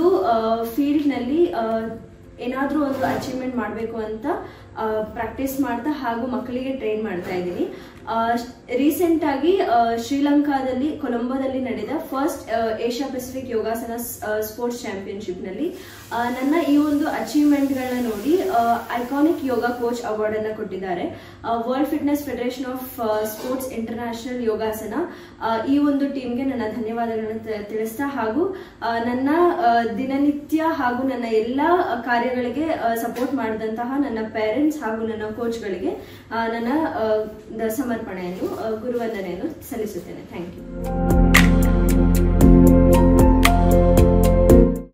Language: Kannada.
ಒಂದು ಫೀಲ್ಡ್ನಲ್ಲಿ ಏನಾದರೂ ಒಂದು ಅಚೀವ್ಮೆಂಟ್ ಮಾಡಬೇಕು ಅಂತ ಪ್ರಾಕ್ಟೀಸ್ ಮಾಡ್ತಾ ಹಾಗೂ ಮಕ್ಕಳಿಗೆ ಟ್ರೈನ್ ಮಾಡ್ತಾ ಇದ್ದೀನಿ. ರೀಸೆಂಟ್ ಆಗಿ ಶ್ರೀಲಂಕಾದಲ್ಲಿ ಕೊಲಂಬೋದಲ್ಲಿ ನಡೆದ first Asia Pacific yogasana sports championship ನಲ್ಲಿ ನನ್ನ ಈ ಒಂದು ಅಚೀವ್ಮೆಂಟ್ ಗಳನ್ನ ನೋಡಿ ಐಕಾನಿಕ್ ಯೋಗ ಕೋಚ್ ಅವಾರ್ಡ್ ಅನ್ನ ಕೊಟ್ಟಿದ್ದಾರೆ. World fitness federation of sports international yogasana ಈ ಒಂದು ಟೀಮ್ಗೆ ನನ್ನ ಧನ್ಯವಾದಗಳನ್ನು ತಿಳಿಸ್ತಾ ಹಾಗೂ ನನ್ನ ದಿನನಿತ್ಯ ಹಾಗೂ ನನ್ನ ಎಲ್ಲಾ ಕಾರ್ಯಗಳಿಗೆ ಸಪೋರ್ಟ್ ಮಾಡಿದಂತಹ ನನ್ನ ಪೇರೆಂಟ್ಸ್ ಹಾಗೂ ನನ್ನ ಕೋಚ್ಗಳಿಗೆ ನನ್ನ ಸಮರ್ಪಣೆಯನ್ನು ಗುರುವಂದನೆಯನ್ನು ಸಲ್ಲಿಸುತ್ತೇನೆ. Thank you.